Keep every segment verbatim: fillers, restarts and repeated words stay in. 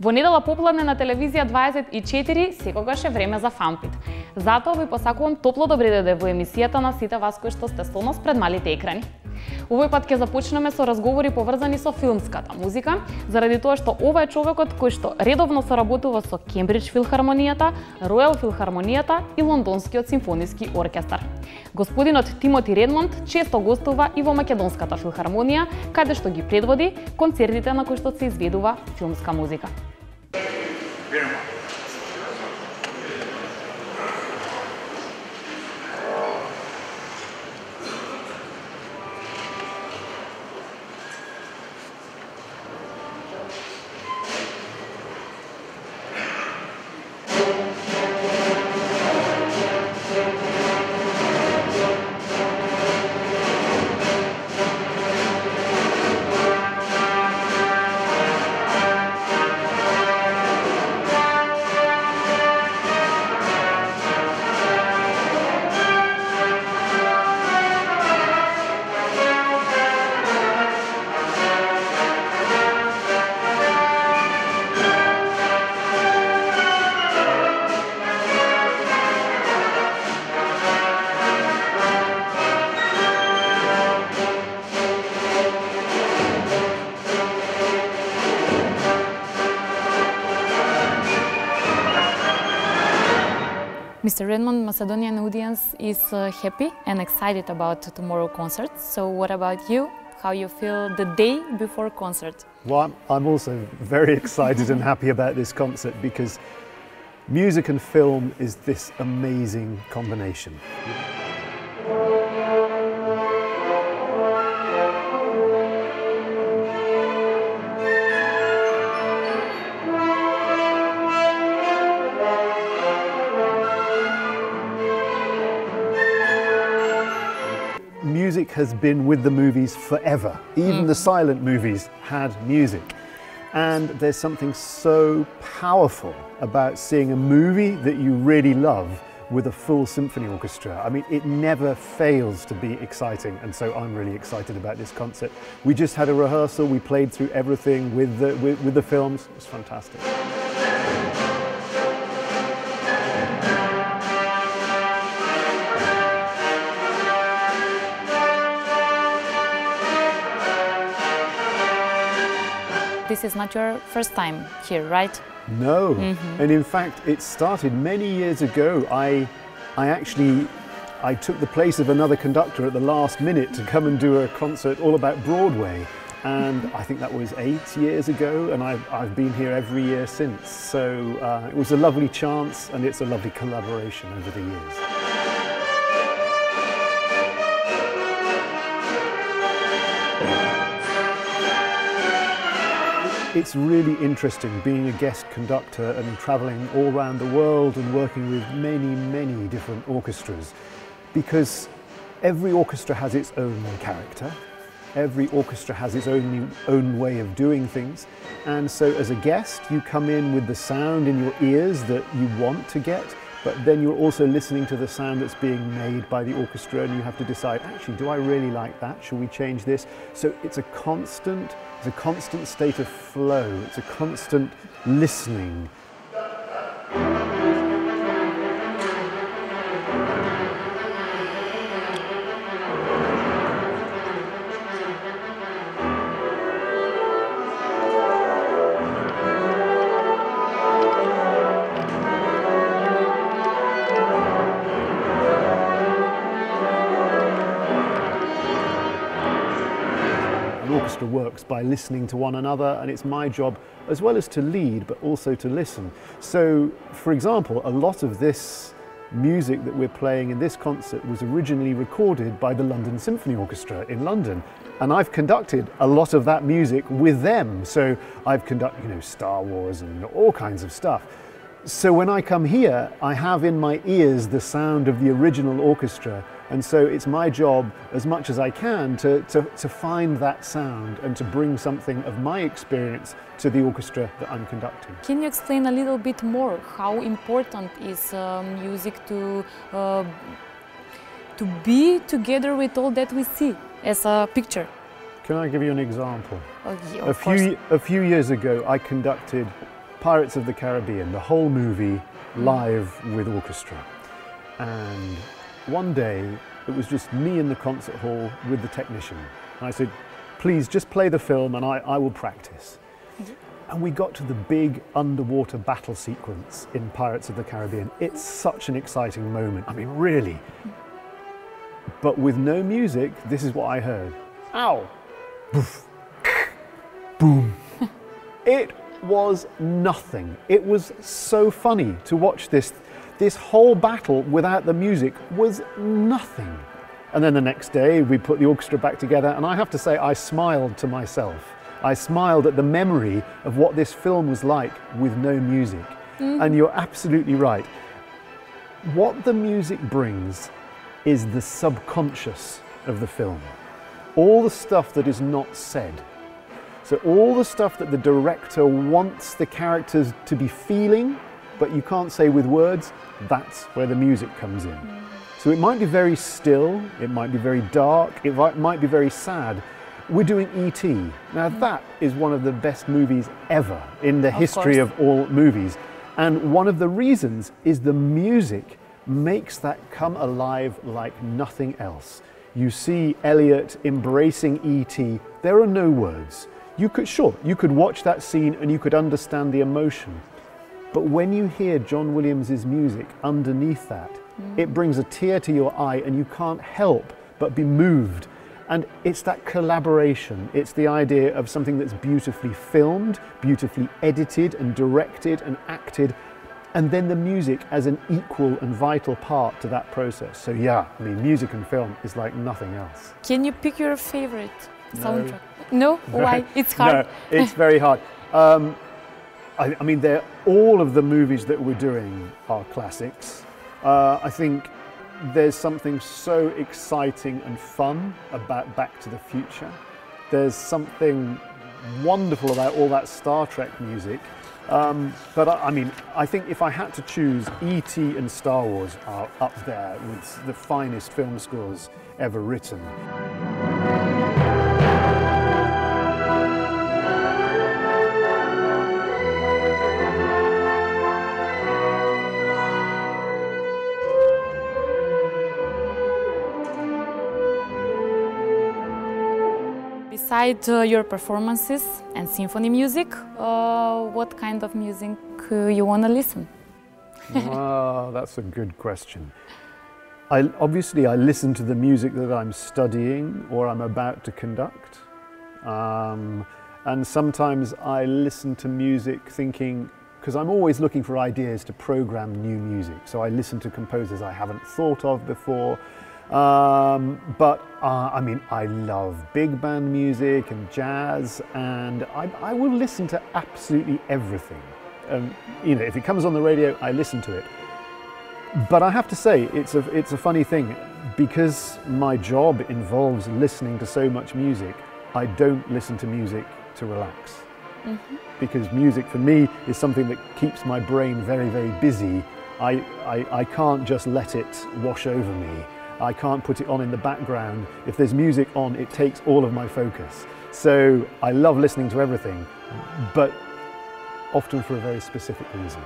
Во недела попладне на телевизија дваесет и четири секогаш е време за фанпит. Затоа ви посакувам топло добре дојде во емисијата на сите вас кои што сте со нас пред малите екрани. Овој пат ќе започнеме со разговори поврзани со филмската музика, заради тоа што ова е човекот кој што редовно соработува со Кембридж филхармонијата, Ројал филхармонијата и Лондонскиот симфониски оркестар. Господинот Тимоти Редмонд често гостува и во Македонската филхармонија, каде што ги предводи концертите на кои што се изведува филмска музика. Mister Redmond, Macedonian audience is uh, happy and excited about tomorrow's concert. So what about you? How you feel the day before concert? Well, I'm also very excited and happy about this concert because music and film is this amazing combination. Music has been with the movies forever. Even mm. the silent movies had music. And there's something so powerful about seeing a movie that you really love with a full symphony orchestra. I mean, it never fails to be exciting, and so I'm really excited about this concert. We just had a rehearsal, we played through everything with the, with, with the films. It was fantastic. This is not your first time here, right? No, mm-hmm. And in fact it started many years ago. I, I actually, I took the place of another conductor at the last minute to come and do a concert all about Broadway. And I think that was eight years ago, and I've, I've been here every year since. So uh, it was a lovely chance, and it's a lovely collaboration over the years. It's really interesting being a guest conductor and travelling all around the world and working with many, many different orchestras, because every orchestra has its own character, every orchestra has its own, own way of doing things, and so as a guest you come in with the sound in your ears that you want to get, but then you're also listening to the sound that's being made by the orchestra, and you have to decide, actually, do I really like that? Shall we change this? So it's a constant, it's a constant state of flow. It's a constant listening. Orchestra works by listening to one another, and it's my job as well as to lead but also to listen. So for example, a lot of this music that we're playing in this concert was originally recorded by the London Symphony Orchestra in London, and I've conducted a lot of that music with them. So I've conducted, you know, Star Wars and all kinds of stuff. So when I come here, I have in my ears the sound of the original orchestra, and so it's my job as much as I can to, to, to find that sound and to bring something of my experience to the orchestra that I'm conducting. Can you explain a little bit more how important is uh, music to, uh, to be together with all that we see as a picture? Can I give you an example? Oh, yeah, a, few, a few years ago I conducted Pirates of the Caribbean, the whole movie, live with orchestra. And one day, it was just me in the concert hall with the technician. And I said, please just play the film and I, I will practice. Mm-hmm. And we got to the big underwater battle sequence in Pirates of the Caribbean. It's such an exciting moment. I mean, really. But with no music, this is what I heard. Ow! Boof. Boom. It was nothing. It was so funny to watch this. This whole battle without the music was nothing. And then the next day we put the orchestra back together and I have to say I smiled to myself. I smiled at the memory of what this film was like with no music. Mm-hmm. And you're absolutely right. What the music brings is the subconscious of the film. All the stuff that is not said. So all the stuff that the director wants the characters to be feeling, but you can't say with words, that's where the music comes in. Mm. So it might be very still, it might be very dark, it might be very sad. We're doing E T Now mm. that is one of the best movies ever in the of history course. Of all movies. And one of the reasons is the music makes that come alive like nothing else. You see Elliot embracing E T There are no words. You could, sure, you could watch that scene and you could understand the emotion. But when you hear John Williams's music underneath that, mm. it brings a tear to your eye and you can't help but be moved. And it's that collaboration. It's the idea of something that's beautifully filmed, beautifully edited and directed and acted, and then the music as an equal and vital part to that process. So yeah, I mean, music and film is like nothing else. Can you pick your favorite soundtrack? No? No? Why? It's hard. No, it's very hard. Um, I, I mean, they're, all of the movies that we're doing are classics. Uh, I think there's something so exciting and fun about Back to the Future. There's something wonderful about all that Star Trek music. Um, but I, I mean, I think if I had to choose, E T and Star Wars are up there with the finest film scores ever written. Besides uh, your performances and symphony music, uh, what kind of music uh, you want to listen? Ah, that's a good question. I, obviously, I listen to the music that I'm studying or I'm about to conduct. Um, and sometimes I listen to music thinking, because I'm always looking for ideas to program new music. So I listen to composers I haven't thought of before. Um, but uh, I mean, I love big band music and jazz, and I, I will listen to absolutely everything. Um, you know, if it comes on the radio, I listen to it. But I have to say, it's a, it's a funny thing, because my job involves listening to so much music, I don't listen to music to relax. Mm-hmm. Because music for me is something that keeps my brain very, very busy. I, I, I can't just let it wash over me. I can't put it on in the background. If there's music on, it takes all of my focus. So I love listening to everything, but often for a very specific reason.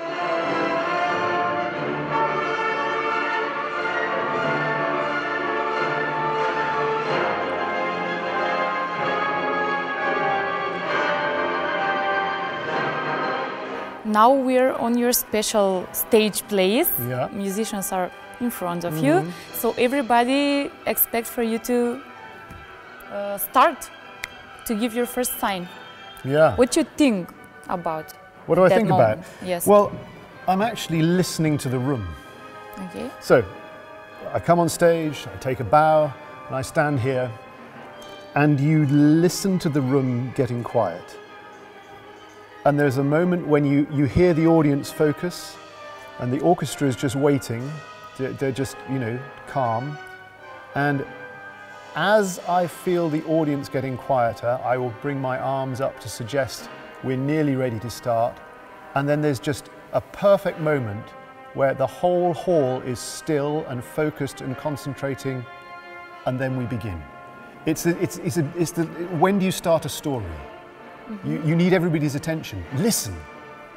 Now we're on your special stage plays. Yeah. Musicians are in front of Mm-hmm. you, so everybody expects for you to uh, start, to give your first sign. Yeah. What do you think about What do I that think moment? about? Yes. Well, I'm actually listening to the room. Okay. So, I come on stage, I take a bow, and I stand here, and you listen to the room getting quiet. And there's a moment when you, you hear the audience focus, and the orchestra is just waiting. They're just, you know, calm. And as I feel the audience getting quieter, I will bring my arms up to suggest we're nearly ready to start. And then there's just a perfect moment where the whole hall is still and focused and concentrating, and then we begin. It's, a, it's, it's, a, it's the, when do you start a story? Mm-hmm. you, you need everybody's attention. Listen.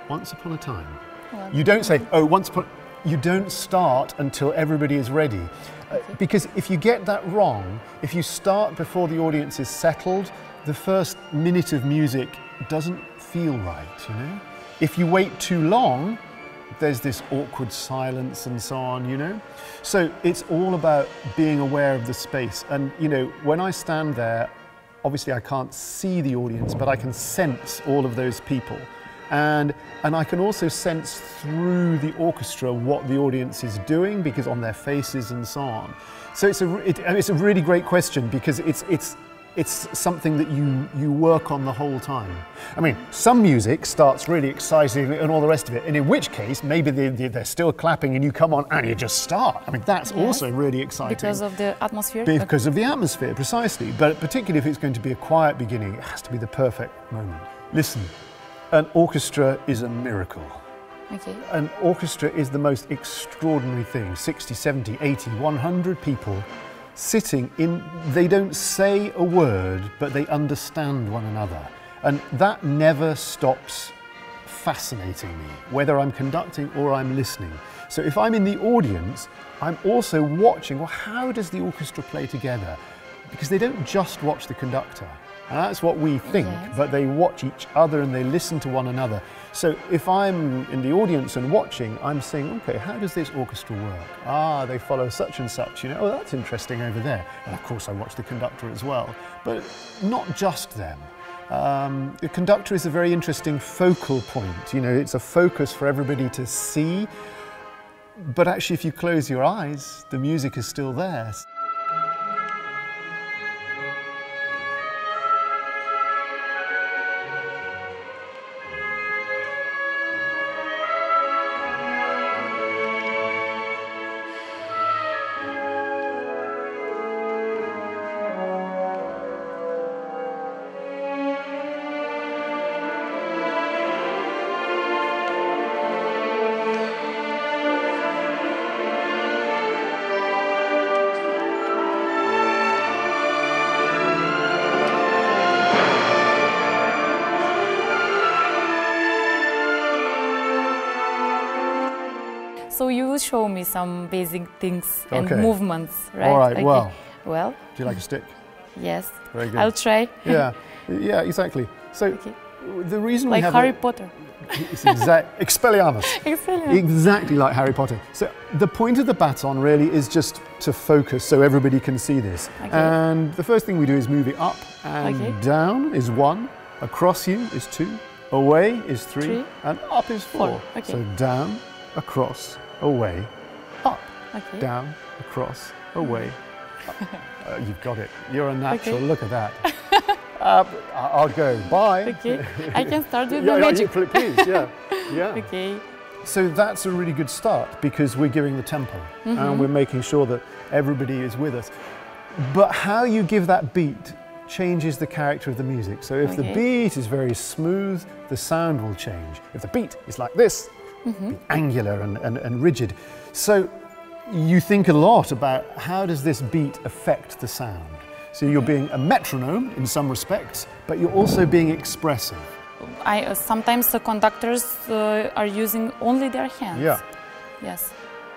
once upon a time. Once You don't say, oh, once upon, you don't start until everybody is ready. Uh, Okay. because if you get that wrong, if you start before the audience is settled, the first minute of music doesn't feel right, you know? If you wait too long, there's this awkward silence and so on, you know? So it's all about being aware of the space. And, you know, when I stand there, obviously I can't see the audience, but I can sense all of those people. And, and I can also sense through the orchestra what the audience is doing, because on their faces and so on. So it's a, it, it's a really great question, because it's, it's, it's something that you, you work on the whole time. I mean, some music starts really exciting and all the rest of it, and in which case, maybe they, they, they're still clapping and you come on and you just start. I mean, that's Yes. also really exciting. Because of the atmosphere? Because of the atmosphere, precisely. But particularly if it's going to be a quiet beginning, it has to be the perfect moment. Listen, an orchestra is a miracle. Okay. An orchestra is the most extraordinary thing. sixty, seventy, eighty, one hundred people sitting in, they don't say a word, but they understand one another. And that never stops fascinating me, whether I'm conducting or I'm listening. So if I'm in the audience, I'm also watching, well, how does the orchestra play together? Because they don't just watch the conductor. And that's what we think, Yes. but they watch each other and they listen to one another. So if I'm in the audience and watching, I'm saying, okay, how does this orchestra work? Ah, they follow such and such, you know, oh, that's interesting over there. And of course I watch the conductor as well, but not just them. Um, the conductor is a very interesting focal point, you know, it's a focus for everybody to see, but actually if you close your eyes, the music is still there. So you will show me some basic things and Okay. movements, right? All right, Okay. well. Well, Do you like a stick? yes. Very good. I'll try. Yeah, yeah, exactly. So Okay. the reason we Like have Harry a, Potter. it's exact Expelliarmus. Excellent. Exactly like Harry Potter. So the point of the baton really is just to focus so everybody can see this. Okay. And the first thing we do is move it up and Okay. down is one, across you is two, away is three, Three. and up is four. Four, okay. So down, across, away, up, Okay. down, across, away, up. Uh, you've got it. You're a natural. Okay. Look at that. uh, I'll go. Bye. Okay. I can start with Yeah, the yeah, magic. you- please, yeah. Yeah. Okay. So that's a really good start because we're giving the tempo Mm-hmm. and we're making sure that everybody is with us. But how you give that beat changes the character of the music. So if the Okay. beat is very smooth, the sound will change. If the beat is like this, Mm-hmm. be angular and, and, and rigid. So you think a lot about how does this beat affect the sound. So you're being a metronome in some respects, but you're also being expressive. I, uh, sometimes the conductors uh, are using only their hands. Yeah. Yes.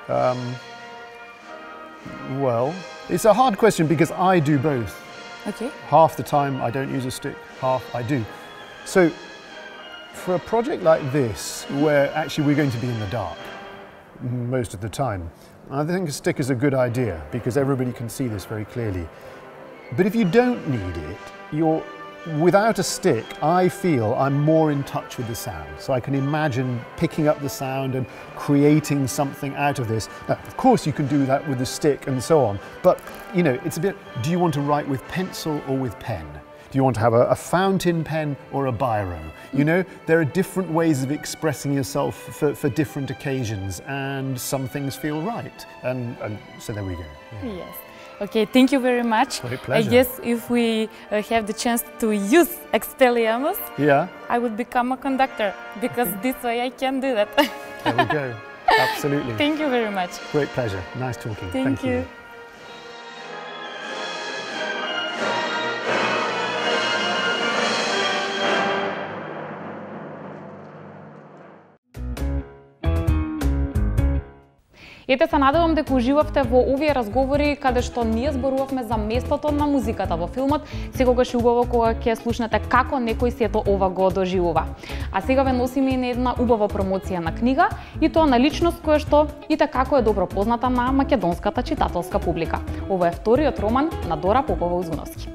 Well, it's a hard question because I do both. Okay. Half the time I don't use a stick, half I do. So for a project like this, where actually we're going to be in the dark most of the time, I think a stick is a good idea because everybody can see this very clearly. But if you don't need it, you're, without a stick, I feel I'm more in touch with the sound. So I can imagine picking up the sound and creating something out of this. Now, of course you can do that with the stick and so on, but you know, it's a bit, do you want to write with pencil or with pen? Do you want to have a, a fountain pen or a biro? You know, there are different ways of expressing yourself for, for different occasions, and some things feel right. And, and so there we go. Yeah. Yes. Okay, thank you very much. Great I pleasure. guess if we uh, have the chance to use Expelliarmus, Yeah, I would become a conductor because this way I can do that. there we go. Absolutely. Thank you very much. Great pleasure. Nice talking. Thank you. Ете се надевам дека уживавте во овие разговори каде што ние зборувавме за местото на музиката во филмот. Секогаш е убаво кога ќе слушнете како некој сето ова го доживува. А сега ве носиме и на една убава промоција на книга и тоа на личност која што и како е добро позната на македонската читателска публика. Ова е вториот роман на Дора Попова-Узуновски.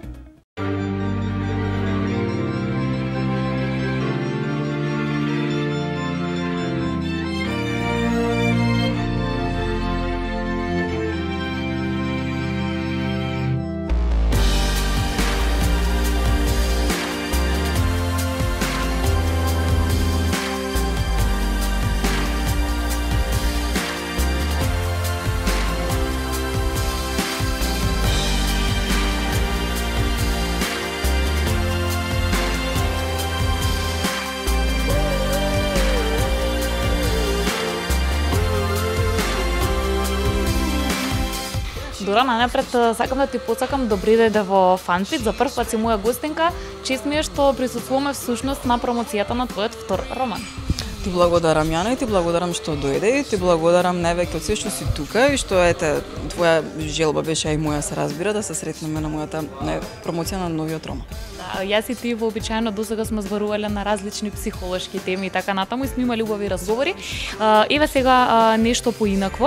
Дора, најнапред сакам да ти посакам добри дојде во Фанпит. За прв пат си моја гостинка. Чест ми е што присуствуваме всушност на промоцијата на твојот втор роман. Ти благодарам, Јана, и ти благодарам што дојде, и ти благодарам највеќе од се што си тука и што ете твоја желба беше и моја се разбира да се сретнеме на мојата на промоција на новиот роман. Да, јас и ти вообичаено досега сме зборувале на различни психолошки теми и така натаму и сме имали убави разговори. Еве сега нешто поинакво.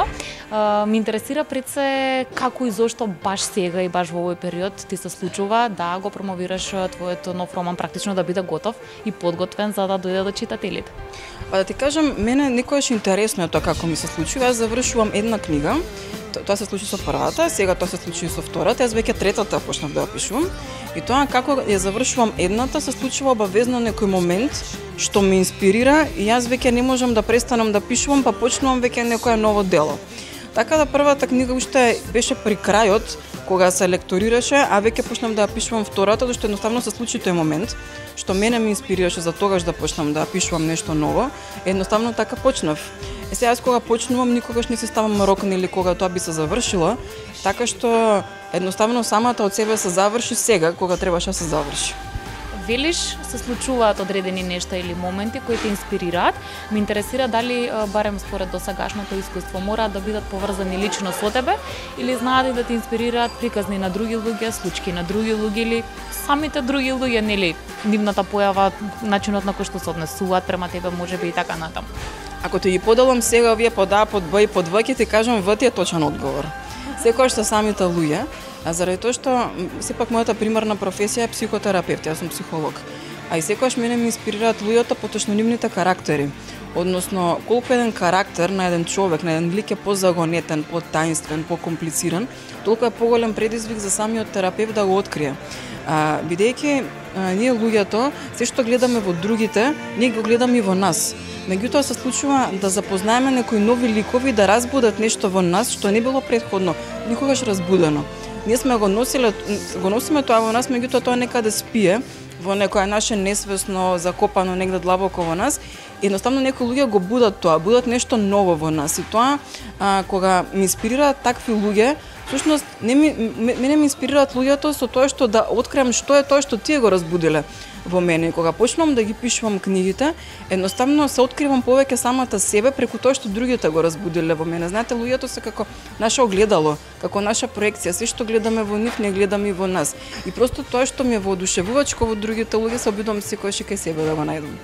Ме интересира пред се како и зошто баш сега и баш во овој период ти се случува да го промовираш твојот нов роман практично да биде готов и подготвен за да дојде до читателите. Па да ти кажам, мене некојаш интересно е тоа како ми се случи. Јас завршувам една книга. Тоа се случи со првата, сега тоа се случи со втората, јас веќе третата почнав да ја пишувам. И тоа како ја завршувам едната се случува обавезно некој момент што ме инспирира и јас веќе не можам да престанам да пишувам, па почнувам веќе некое ново дело. Така да првата книга уште беше при крајот кога се лекторираше, а веќе почнав да ја пишувам втората, зашто едноставно се случи тој момент што мене ме инспирираше за тогаш да почнам да пишувам нешто ново. Едноставно така почнав. Е сега јас кога почнувам никогаш не си ставам рок нели кога тоа би се завршило, така што едноставно самата од себе се заврши сега кога требаше да се заврши. Велиш, се случуваат одредени нешта или моменти кои те инспирираат. Ме интересира дали барем според досегашното искуство мораат да бидат поврзани лично со тебе или знаат и да те инспирираат приказни на други луѓе, случки на други луѓе или самите други луѓе, нели, нивната појава, начинот на кој што се однесуваат према тебе, можеби и така натаму. Ако ти ги поделам сега овие под А, под Б и под В, ќе ти кажам В ти е точен одговор. Секојаш се самите луѓе, а заради тоа што сепак мојата примарна професија е психотерапевт, јас сум психолог. А и секојаш мене ме инспирираат луѓето поточно нивните карактери. Односно, колку еден карактер на еден човек, на еден лик е позагонетен, потаинствен, покомплициран, толку е поголем предизвик за самиот терапевт да го открие. А, бидејќи а, ние луѓето, се што гледаме во другите, ние го гледаме и во нас. Меѓутоа се случува да запознаеме некои нови ликови, да разбудат нешто во нас што не било претходно никогаш разбудено. Ние сме го носиле, го носиме тоа во нас, меѓутоа тоа некаде спие во некое наше несвесно, закопано негде длабоко во нас. Едноставно некои луѓе го будат тоа, будат нешто ново во нас. И тоа а, кога ме инспирираат такви луѓе, всушност не ми, мене ме инспирираат луѓето со тоа што да откриам што е тоа што тие го разбудиле во мене. И кога почнувам да ги пишувам книгите, едноставно се откривам повеќе самата себе преку тоа што другите го разбудиле во мене. Знаете, луѓето се како наше огледало, како наша проекција, се што гледаме во нив, не гледаме и во нас. И просто тоа што ми е воодушевувачко во другите луѓе, се обидувам секојаш и кај себе да го најдам.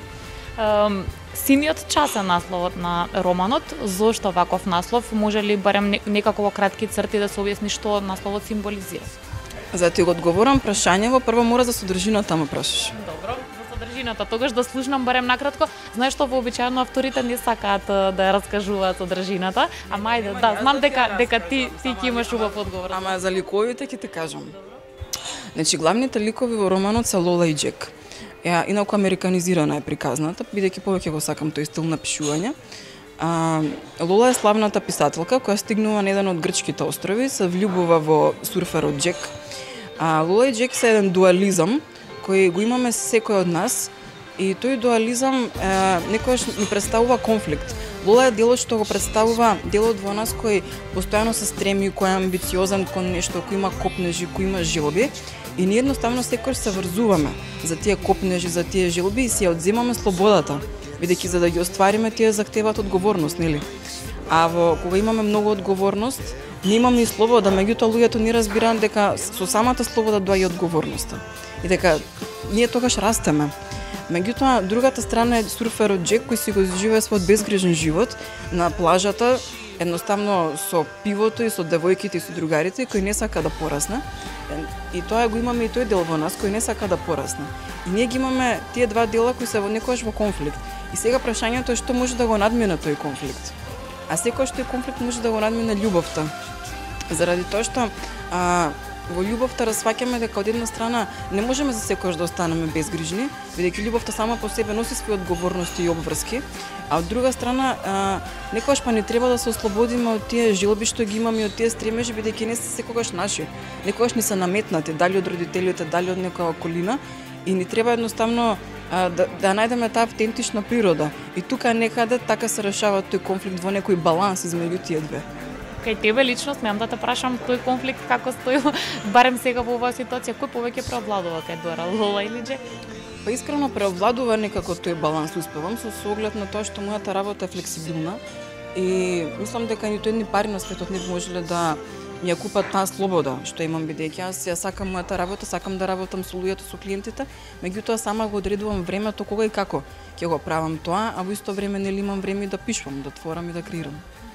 Um, Синиот час е насловот на романот. Зошто ваков наслов? Може ли барем некако во кратки црти да се објасни што насловот символизира? За да ти го одговорам прашањево, прво мора за содржината ме прашаш. Добро, за содржината. Тогаш да слушнам барем накратко. Знаеш што вообичаено авторите не сакаат да ја раскажуваат содржината, ама ајде, да, знам дека дека ти ти ќе имаш убав одговор. Ама за ликовите ќе ти кажам. Значи главните ликови во романот се Лола и Џек. Ја, инаку американизирана е приказната, бидејќи повеќе го сакам тој стил на пишување. А, Лола е славната писателка која стигнува на еден од грчките острови, се влюбува во сурферот Џек. А Лола и Џек се еден дуализам кој го имаме секој од нас и тој дуализам е, некојаш ни представува конфликт. Лола е делот што го представува делот во нас кој постојано се стреми, кој е амбициозен кон нешто, кој има копнежи, кој има желби. И ние едноставно секој се врзуваме за тие копнежи, за тие желби и си ја одземаме слободата, бидејќи за да ги оствариме тие захтеваат одговорност, нели? А во кога имаме многу одговорност, немаме и слобода, меѓутоа луѓето не разбираат дека со самата слобода доаѓа одговорноста. И дека ние тогаш растеме. Меѓутоа, другата страна е сурферот Джек кој си го живее својот безгрижен живот на плажата, едноставно со пивото и со девојките и со другарите, кој не сака да порасне. И тоа го имаме и тој дел во нас кој не сака да порасне. И ние ги имаме тие два дела кои се во некојаш во конфликт. И сега прашањето е што може да го надмине тој конфликт. А секојаш тој конфликт може да го надмине љубовта. Заради тоа што а, во љубовта расфаќаме дека од една страна не можеме за секојаш да останеме безгрижни, бидејќи љубовта сама по себе носи своји одговорности и обврски, а од друга страна а, некогаш па не треба да се ослободиме од тие желби што ги имаме и од тие стремежи, бидејќи не се секогаш наши. Некогаш ни се наметнати, дали од родителите, дали од некоја околина, и ни треба едноставно а, да, да најдеме таа автентична природа. И тука некаде така се решава тој конфликт во некој баланс измеѓу тие две. Кај тебе лично смеам да те прашам тој конфликт како стои, барем сега во оваа ситуација, кој повеќе преовладува кај Дора, Лола или Джек? Па искрено преовладува некако тој баланс, успевам со оглед на тоа што мојата работа е флексибилна и мислам дека ниту едни пари на светот не можеле да ја купат таа слобода што имам, бидејќи јас ја сакам мојата работа, сакам да работам со луѓето, со клиентите, меѓутоа сама го одредувам времето кога и како ќе го правам тоа, а во исто време нели имам време да пишувам, да творам и да креирам.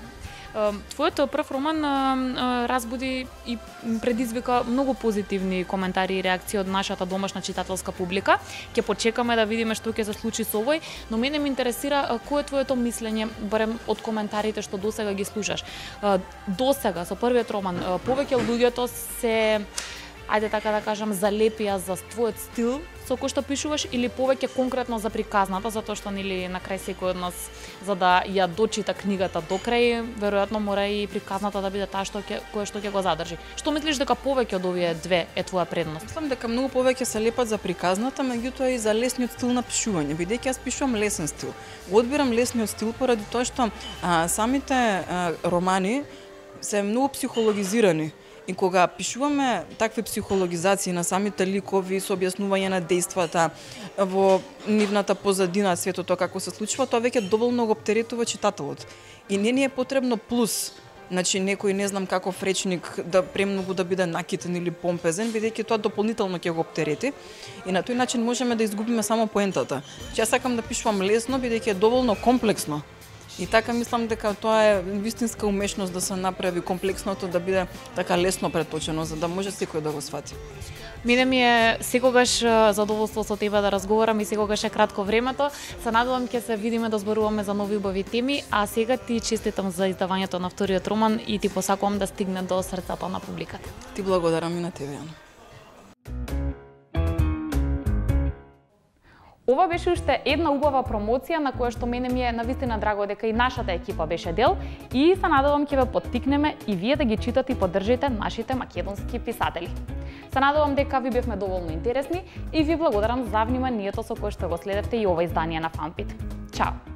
Твојот прв роман разбуди и предизвика многу позитивни коментари и реакции од нашата домашна читателска публика. Ќе почекаме да видиме што ќе се случи со овој, но мене ме интересира кој е твоето мислење, барем од коментарите што досега ги слушаш. Досега со првиот роман повеќе луѓето се, ајде така да кажам, залепија за твојот стил со кој што пишуваш или повеќе конкретно за приказната, затоа што нели на крај секој од нас за да ја дочита книгата до крај, веројатно мора и приказната да биде таа што ќе која што ќе го задржи. Што мислиш дека повеќе од овие две е твоја предност? Мислам дека многу повеќе се лепат за приказната, меѓутоа и за лесниот стил на пишување, бидејќи јас пишувам лесен стил. Го одбирам лесниот стил поради тоа што а, самите а, романи се многу психологизирани. И кога пишуваме такви психологизации на самите ликови со објаснување на дејствата во нивната позадина, светото како се случува, тоа веќе доволно го оптеретува читателот. И не ни е потребно плюс, значи некој не знам каков речник да премногу да биде накитен или помпезен, бидејќи тоа дополнително ќе го оптерети. И на тој начин можеме да изгубиме само поентата. Јас сакам да пишувам лесно, бидејќи е доволно комплексно. И така мислам дека тоа е вистинска умешност да се направи комплексното да биде така лесно преточено за да може секој да го свати. Мене ми е секогаш задоволство со тебе да разговарам и секогаш е кратко времето. Се надевам ќе се видиме да зборуваме за нови убави теми, а сега ти честитам за издавањето на вториот роман и ти посакувам да стигне до срцата на публиката. Ти благодарам и на тебе, Јана. Ова беше уште една убава промоција на која што мене ми е навистина драго дека и нашата екипа беше дел и се надевам ќе ве поттикнеме и вие да ги читате и поддржите нашите македонски писатели. Се надевам дека ви бевме доволно интересни и ви благодарам за вниманието со кое што го следевте и ова издание на Фанпит. Чао!